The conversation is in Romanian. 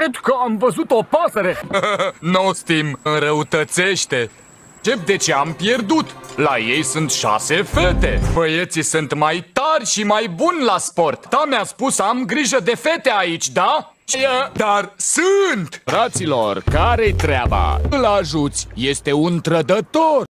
Cred că am văzut o pasăre. Nostim înrăutățește. De ce am pierdut? La ei sunt 6 fete. Băieții sunt mai tari și mai buni la sport. Ta mi-a spus să am grijă de fete aici, da? Dar sunt! Fraților, care-i treaba? Îl ajuți, este un trădător.